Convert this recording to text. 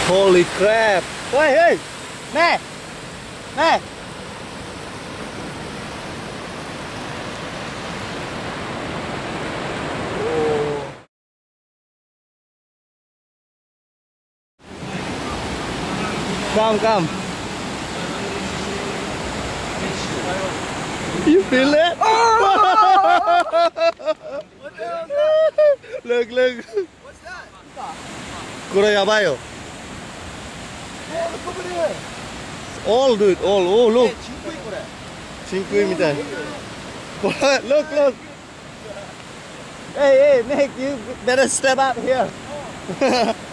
Holy crap! Hey, hey! Nè! Nè! Come, come! You feel it? Oh! What the hell is that? Look, look! What's that? これやばいよ。 Oh, look over there. All dude, all. Oh, look. チンクイこれ。 チンクイみたい。これ look, look. Hey, hey, Nick, you better step up here.